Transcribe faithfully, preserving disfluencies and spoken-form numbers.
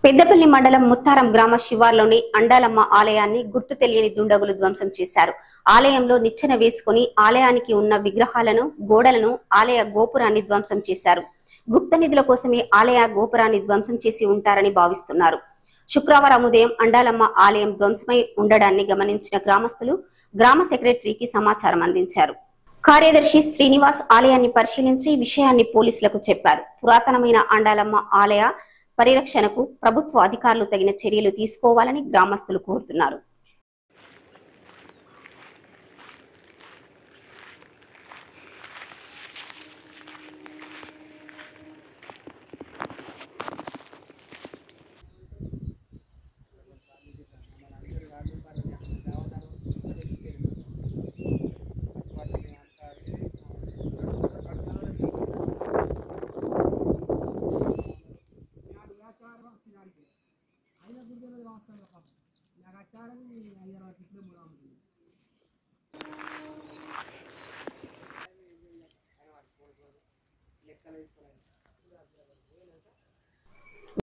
పెద్దపల్లి మండలం ముత్తారం గ్రామ శివార్లోని అండాలమ్మ ఆలయాన్ని గుర్తు తెలియని దుండగులు ధ్వంసం చేశారు. ఆలయంలో నిచ్చెన వేసుకుని ఆలయానికి ఉన్న విగ్రహాలను, గోడలను, ఆలయ గోపురాన్ని ధ్వంసం చేశారు. గుప్త నిధుల కోసమే ఆలయ గోపురాన్ని ధ్వంసం చేసి ఉంటారని భావిస్తున్నారు. శుక్రవారం ఉదయం అండాలమ్మ ఆలయం ధ్వంసమై ఉండడాన్ని గమనించిన గ్రామస్తులు గ్రామ సెక్రటరీకి సమాచారం అందించారు. కార్యదర్శి శ్రీనివాస్ ఆలయాన్ని పరిశీలించి విషయాన్ని పోలీసులకు చెప్పారు. పురాతనమైన అండాలమ్మ ఆలయ పరిరక్షణకు ప్రభుత్వ అధికారులు తగిన చర్యలు తీసుకోవాలని గ్రామస్తులు కోరుతున్నారు. అయినా గుర్తులేదు వాస్తవంలో పాపం నాకు వచ్చారని అయ్యారు ఇప్పుడే మూడు లెక్కలు